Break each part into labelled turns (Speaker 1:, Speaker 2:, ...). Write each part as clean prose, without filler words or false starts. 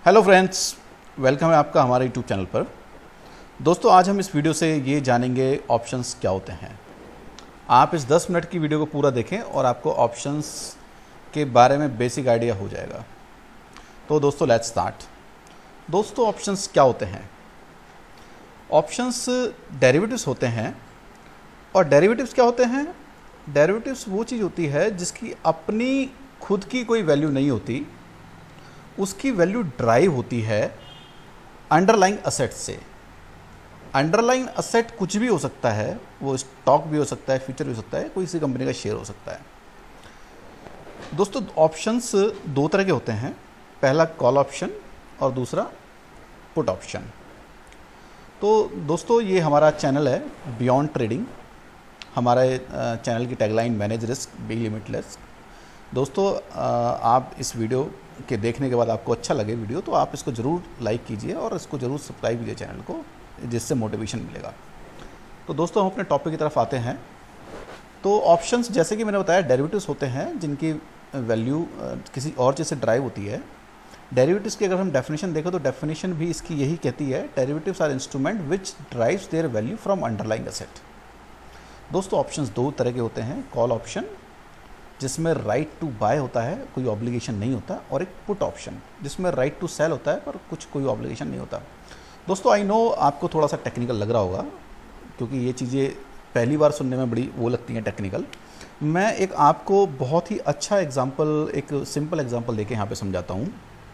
Speaker 1: Hello friends, welcome है आपका हमारे यूट्यूब चैनल पर। दोस्तों, आज हम इस वीडियो से ये जानेंगे ऑप्शंस क्या होते हैं। आप इस 10 मिनट की वीडियो को पूरा देखें और आपको ऑप्शंस के बारे में बेसिक आइडिया हो जाएगा। तो दोस्तों, लेट्स स्टार्ट। दोस्तों, ऑप्शंस क्या होते हैं? ऑप्शंस डेरिवेटिव्स होते हैं। और डेरिवेटिव्स क्या होते हैं? डेरिवेटिव्स वो चीज़ होती है जिसकी अपनी खुद की कोई वैल्यू नहीं होती, उसकी वैल्यू ड्राइव होती है अंडरलाइंग असेट से। अंडरलाइंग असेट कुछ भी हो सकता है, वो स्टॉक भी हो सकता है, फ्यूचर भी हो सकता है, कोई सी कंपनी का शेयर हो सकता है। दोस्तों, ऑप्शंस दो तरह के होते हैं, पहला कॉल ऑप्शन और दूसरा पुट ऑप्शन। तो दोस्तों, ये हमारा चैनल है बियॉन्ड ट्रेडिंग। हमारे चैनल की tagline manage risk be limitless. दोस्तों, आप इस वीडियो के देखने के बाद आपको अच्छा लगे वीडियो, तो आप इसको ज़रूर लाइक कीजिए और इसको ज़रूर सब्सक्राइब कीजिए चैनल को, जिससे मोटिवेशन मिलेगा। तो दोस्तों, हम अपने टॉपिक की तरफ आते हैं। तो ऑप्शंस, जैसे कि मैंने बताया, डेरिवेटिव्स होते हैं जिनकी वैल्यू किसी और चीज़ से ड्राइव होती है। डेरिवेटिव्स की अगर हम डेफिनेशन देखें तो डेफिनेशन भी इसकी यही कहती है, derivatives are instrument which drives their value from underlying asset. दोस्तों, ऑप्शंस दो तरह के होते हैं, कॉल ऑप्शन जिसमें राइट टू बाय होता है, कोई ऑब्लिगेशन नहीं होता, और एक पुट ऑप्शन जिसमें राइट टू सेल होता है पर कुछ कोई ऑब्लिगेशन नहीं होता। दोस्तों, आई नो आपको थोड़ा सा टेक्निकल लग रहा होगा, क्योंकि ये चीज़ें पहली बार सुनने में बड़ी वो लगती हैं टेक्निकल। मैं एक आपको बहुत ही अच्छा एग्जांपल, एक सिंपल एग्जांपल देके यहाँ पे समझाता हूँ।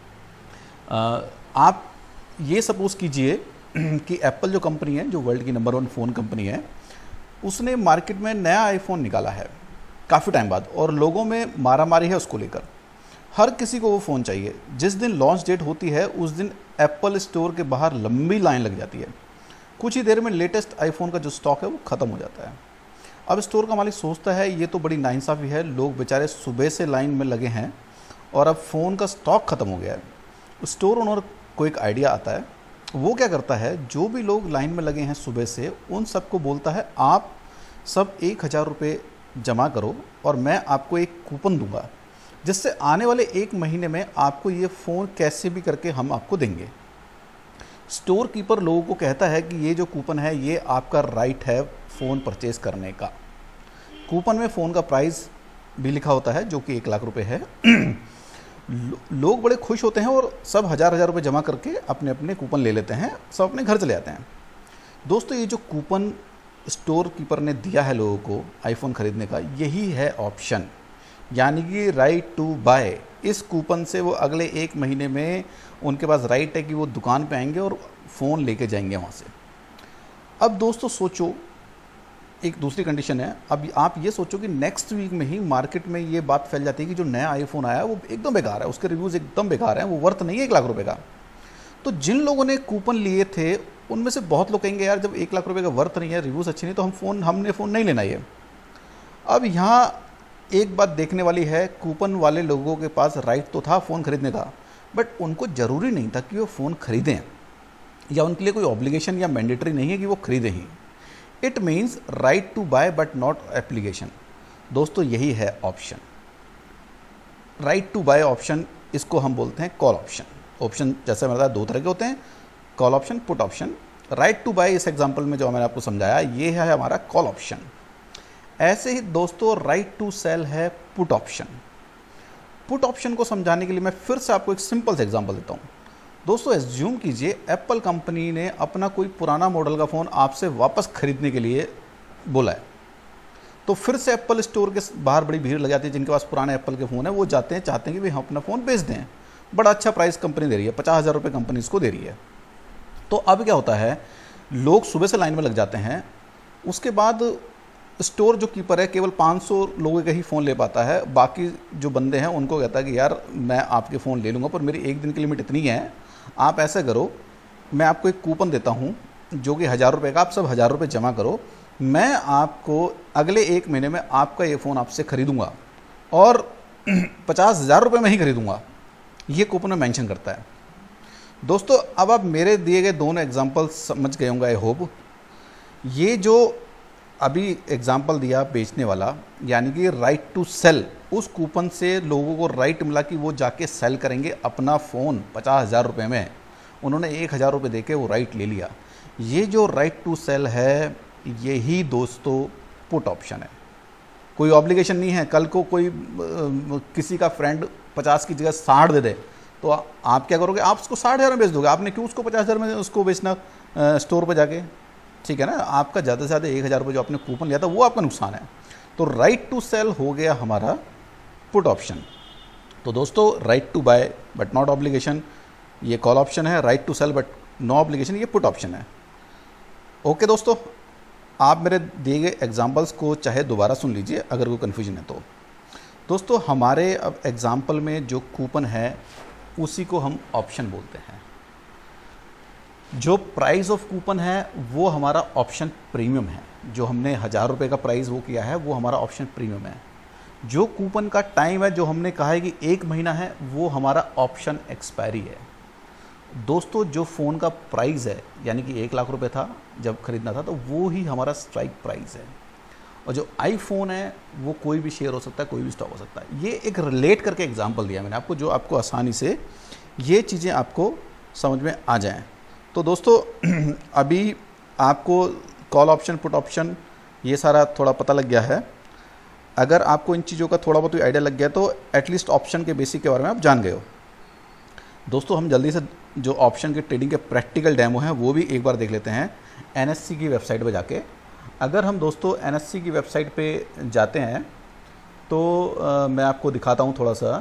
Speaker 1: आप ये सपोज़ कीजिए कि एप्पल जो कंपनी है, जो वर्ल्ड की नंबर 1 फ़ोन कंपनी है, उसने मार्केट में नया आईफोन निकाला है काफ़ी टाइम बाद, और लोगों में मारामारी है उसको लेकर। हर किसी को वो फ़ोन चाहिए। जिस दिन लॉन्च डेट होती है उस दिन एप्पल स्टोर के बाहर लंबी लाइन लग जाती है। कुछ ही देर में लेटेस्ट आईफोन का जो स्टॉक है वो ख़त्म हो जाता है। अब स्टोर का मालिक सोचता है ये तो बड़ी नाइंसाफ़ी है, लोग बेचारे सुबह से लाइन में लगे हैं और अब फ़ोन का स्टॉक ख़त्म हो गया है। स्टोर ओनर को एक आइडिया आता है। वो क्या करता है, जो भी लोग लाइन में लगे हैं सुबह से, उन सबको बोलता है आप सब 1000 रुपये जमा करो और मैं आपको एक कूपन दूंगा, जिससे आने वाले 1 महीने में आपको ये फ़ोन कैसे भी करके हम आपको देंगे। स्टोर कीपर लोगों को कहता है कि ये जो कूपन है ये आपका राइट है फ़ोन परचेज़ करने का। कूपन में फ़ोन का प्राइस भी लिखा होता है जो कि 1 लाख रुपये है। लोग बड़े खुश होते हैं और सब हज़ार रुपये जमा करके अपने अपने कूपन ले लेते हैं, सब अपने घर चले जाते हैं। दोस्तों, ये जो कूपन स्टोर कीपर ने दिया है लोगों को आईफोन ख़रीदने का, यही है ऑप्शन, यानी कि राइट टू बाय। इस कूपन से वो अगले 1 महीने में उनके पास राइट है कि वो दुकान पे आएंगे और फ़ोन लेके जाएंगे वहाँ से। अब दोस्तों सोचो, एक दूसरी कंडीशन है। अब आप ये सोचो कि नेक्स्ट वीक में ही मार्केट में ये बात फैल जाती है कि जो नया आईफोन आया है वो एकदम बेकार है, उसके रिव्यूज़ एकदम बेकार हैं, वो वर्थ नहीं है 1 लाख रुपये का। तो जिन लोगों ने कूपन लिए थे उनमें से बहुत लोग कहेंगे यार, जब 1 लाख रुपए का वर्थ नहीं है, रिव्यूज़ अच्छे नहीं, तो हमने फ़ोन नहीं लेना ये। अब यहाँ एक बात देखने वाली है, कूपन वाले लोगों के पास राइट तो था फ़ोन खरीदने का, बट उनको ज़रूरी नहीं था कि वो फ़ोन खरीदें, या उनके लिए कोई ऑब्लिगेशन या मैंडेटरी नहीं है कि वो खरीदें ही। It means right to buy but not application. दोस्तों, यही है option, right to buy option. इसको हम बोलते हैं कॉल ऑप्शन। ऑप्शन जैसे मैंने बताया 2 तरह के होते हैं, call option, put option. Right to buy इस एग्जांपल में जो मैंने आपको समझाया, ये है हमारा कॉल ऑप्शन। ऐसे ही दोस्तों, राइट टू सेल है पुट ऑप्शन। पुट ऑप्शन को समझाने के लिए मैं फिर से आपको एक सिंपल सा एग्जांपल देता हूँ। दोस्तों, एज्यूम कीजिए एप्पल कंपनी ने अपना कोई पुराना मॉडल का फ़ोन आपसे वापस खरीदने के लिए बोला है। तो फिर से एप्पल स्टोर के बाहर बड़ी भीड़ लग जाती है। जिनके पास पुराने एप्पल के फ़ोन है वो जाते हैं, चाहते हैं कि भाई हम अपना फ़ोन बेच दें। बड़ा अच्छा प्राइस कंपनी दे रही है, 50,000 रुपये कंपनी इसको दे रही है। तो अब क्या होता है, लोग सुबह से लाइन में लग जाते हैं। उसके बाद स्टोर जो कीपर है केवल 500 लोगों का ही फ़ोन ले पाता है। बाकी जो बंदे हैं उनको कहता है कि यार मैं आपके फ़ोन ले लूँगा, पर मेरी 1 दिन की लिमिट इतनी है, आप ऐसा करो, मैं आपको एक कूपन देता हूँ जो कि 1000 रुपये का, आप सब 1000 रुपये जमा करो, मैं आपको अगले 1 महीने में आपका ये फ़ोन आपसे ख़रीदूँगा और 50,000 रुपये में ही ख़रीदूँगा। ये कूपन में मेंशन करता है। दोस्तों, अब आप मेरे दिए गए दोनों एग्जांपल समझ गए होंगे, आई होप। ये जो अभी एग्जांपल दिया बेचने वाला, यानी कि राइट टू सेल, उस कूपन से लोगों को राइट मिला कि वो जाके सेल करेंगे अपना फ़ोन 50,000 रुपये में। उन्होंने 1,000 रुपये दे के वो राइट ले लिया। ये जो राइट टू सेल है, यही दोस्तों पुट ऑप्शन है। कोई ऑब्लिगेशन नहीं है। कल को कोई किसी का फ्रेंड 50 की जगह 60 दे दे, तो आप क्या करोगे? आप उसको 60,000 में बेच दोगे। आपने क्यों उसको 50,000 में उसको बेचना स्टोर पर जाके? ठीक है ना। आपका ज़्यादा से ज़्यादा 1,000 रुपये जो आपने कूपन लिया था वो आपका नुकसान है। तो राइट टू सेल हो गया हमारा पुट ऑप्शन। तो दोस्तों right to buy but not obligation, ये कॉल ऑप्शन है। Right to sell but no obligation, ये पुट ऑप्शन है। ओके दोस्तों, आप मेरे दिए गए एग्जाम्पल्स को चाहे दोबारा सुन लीजिए अगर कोई कन्फ्यूजन है तो। दोस्तों हमारे अब एग्जाम्पल में जो कूपन है उसी को हम ऑप्शन बोलते हैं। जो प्राइस ऑफ कूपन है वो हमारा ऑप्शन प्रीमियम है। जो हमने 1,000 रुपये का प्राइस वो किया है वो हमारा ऑप्शन प्रीमियम है। जो कूपन का टाइम है, जो हमने कहा है कि 1 महीना है, वो हमारा ऑप्शन एक्सपायरी है। दोस्तों जो फ़ोन का प्राइस है, यानी कि 1 लाख रुपए था जब ख़रीदना था, तो वो ही हमारा स्ट्राइक प्राइस है। और जो आईफोन है वो कोई भी शेयर हो सकता है, कोई भी स्टॉक हो सकता है। ये एक रिलेट करके एग्जांपल दिया मैंने आपको, जो आपको आसानी से ये चीज़ें आपको समझ में आ जाएं। तो दोस्तों अभी आपको कॉल ऑप्शन, पुट ऑप्शन, ये सारा थोड़ा पता लग गया है। अगर आपको इन चीज़ों का थोड़ा बहुत आइडिया लग गया तो एटलीस्ट ऑप्शन के बेसिक के बारे में आप जान गए हो। दोस्तों हम जल्दी से जो ऑप्शन के ट्रेडिंग के प्रैक्टिकल डेमो हैं वो भी एक बार देख लेते हैं एनएससी की वेबसाइट पे जाके। अगर हम दोस्तों एनएससी की वेबसाइट पे जाते हैं तो मैं आपको दिखाता हूँ थोड़ा सा।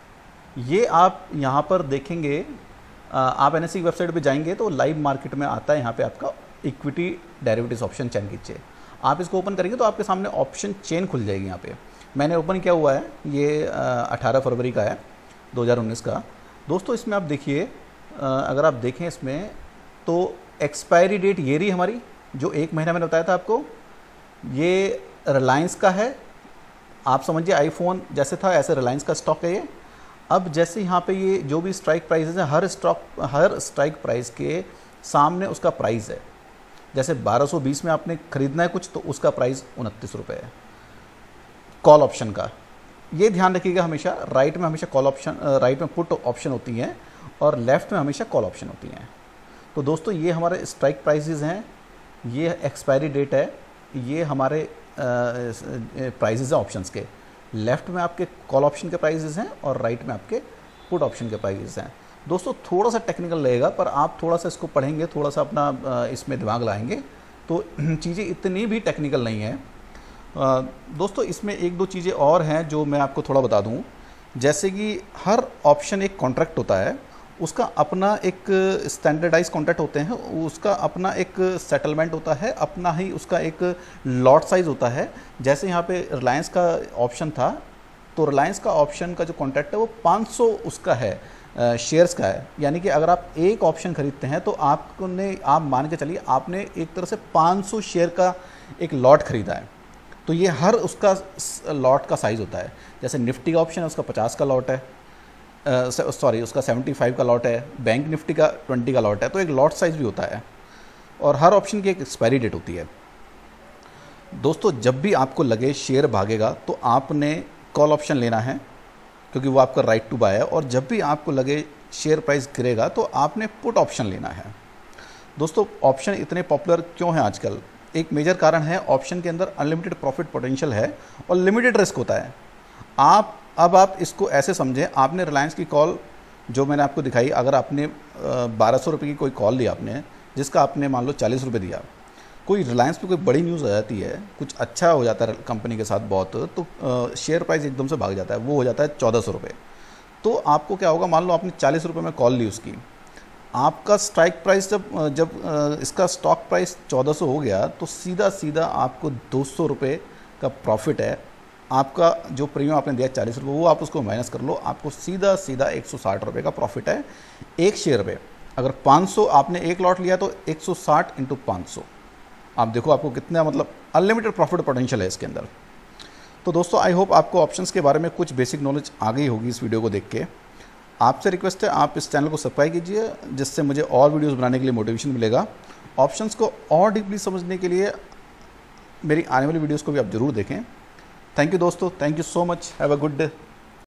Speaker 1: ये आप यहाँ पर देखेंगे, आप एनएससी की वेबसाइट पे जाएंगे तो लाइव मार्केट में आता है। यहाँ पे आपका इक्विटी डेरिवेटिव्स ऑप्शन चेन कीजिए। आप इसको ओपन करेंगे तो आपके सामने ऑप्शन चेन खुल जाएगी। यहाँ पे मैंने ओपन किया हुआ है, ये 18 फरवरी का है 2019 का। दोस्तों इसमें आप देखिए, अगर आप देखें इसमें तो एक्सपायरी डेट ये रही हमारी, जो 1 महीना मैंने बताया था आपको। ये रिलायंस का है। आप समझिए आईफोन जैसे था ऐसे रिलायंस का स्टॉक है ये। अब जैसे यहाँ पे ये जो भी स्ट्राइक प्राइसेस हैं, हर स्ट्राइक प्राइस के सामने उसका प्राइस है। जैसे 1220 में आपने खरीदना है कुछ, तो उसका प्राइस 29 रुपये है कॉल ऑप्शन का। ये ध्यान रखिएगा हमेशा, राइट में हमेशा कॉल ऑप्शन, राइट में पुट ऑप्शन होती हैं और लेफ़्ट में हमेशा कॉल ऑप्शन होती हैं। तो दोस्तों ये हमारे स्ट्राइक प्राइसेस हैं, ये एक्सपायरी डेट है, ये हमारे प्राइसेस हैं ऑप्शंस के। लेफ़्ट में आपके कॉल ऑप्शन के प्राइसेस हैं और राइट में आपके पुट ऑप्शन के प्राइसेस हैं। दोस्तों थोड़ा सा टेक्निकल लगेगा, पर आप थोड़ा सा इसको पढ़ेंगे, थोड़ा सा अपना इसमें दिमाग लाएंगे तो चीज़ें इतनी भी टेक्निकल नहीं है। दोस्तों इसमें 1-2 चीज़ें और हैं जो मैं आपको थोड़ा बता दूं। जैसे कि हर ऑप्शन एक कॉन्ट्रैक्ट होता है, उसका अपना एक स्टैंडर्डाइज कॉन्ट्रैक्ट होते हैं, उसका अपना एक सेटलमेंट होता है, अपना ही उसका एक लॉट साइज़ होता है। जैसे यहाँ पे रिलायंस का ऑप्शन था, तो रिलायंस का ऑप्शन का जो कॉन्ट्रैक्ट है वो 500 उसका है, शेयर्स का है। यानी कि अगर आप एक ऑप्शन खरीदते हैं तो आप मान के चलिए आपने एक तरह से 500 शेयर का एक लॉट खरीदा है। तो ये हर उसका लॉट का साइज़ होता है। जैसे निफ्टी का ऑप्शन है, उसका 50 का लॉट है, उसका 75 का लॉट है। बैंक निफ्टी का 20 का लॉट है। तो एक लॉट साइज़ भी होता है और हर ऑप्शन की एक एक्सपायरी डेट होती है। दोस्तों जब भी आपको लगे शेयर भागेगा तो आपने कॉल ऑप्शन लेना है, क्योंकि वो आपका राइट टू बाय है। और जब भी आपको लगे शेयर प्राइस गिरेगा तो आपने पुट ऑप्शन लेना है। दोस्तों ऑप्शन इतने पॉपुलर क्यों हैं आजकल? एक मेजर कारण है, ऑप्शन के अंदर अनलिमिटेड प्रॉफिट पोटेंशियल है और लिमिटेड रिस्क होता है। आप इसको ऐसे समझें, आपने रिलायंस की कॉल जो मैंने आपको दिखाई, अगर आपने 1200 रुपये की कोई कॉल ली आपने, जिसका आपने मान लो 40 रुपये दिया, कोई रिलायंस पे कोई बड़ी न्यूज़ आ जाती है, कुछ अच्छा हो जाता है कंपनी के साथ बहुत, तो शेयर प्राइस एकदम से भाग जाता है, वो हो जाता है 1400 रुपये। तो आपको क्या होगा, मान लो आपने 40 रुपये में कॉल ली उसकी, आपका स्ट्राइक प्राइस जब इसका स्टॉक प्राइस 1400 हो गया तो सीधा सीधा आपको 200 रुपये का प्रॉफिट है। आपका जो प्रीमियम आपने दिया 40 रुपये, वो आप उसको माइनस कर लो, आपको सीधा सीधा 160 रुपये का प्रॉफिट है एक शेयर पे। अगर 500 आपने एक लॉट लिया तो 160 × 500, आप देखो आपको कितना मतलब अनलिमिटेड प्रॉफिट पोटेंशियल है इसके अंदर। तो दोस्तों आई होप आपको ऑप्शंस के बारे में कुछ बेसिक नॉलेज आ गई होगी इस वीडियो को देख के। आपसे रिक्वेस्ट है आप इस चैनल को सब्सक्राइब कीजिए, जिससे मुझे और वीडियोस बनाने के लिए मोटिवेशन मिलेगा। ऑप्शंस को और डीपली समझने के लिए मेरी आने वाली वीडियोस को भी आप ज़रूर देखें। थैंक यू दोस्तों, thank you so much, have a good day.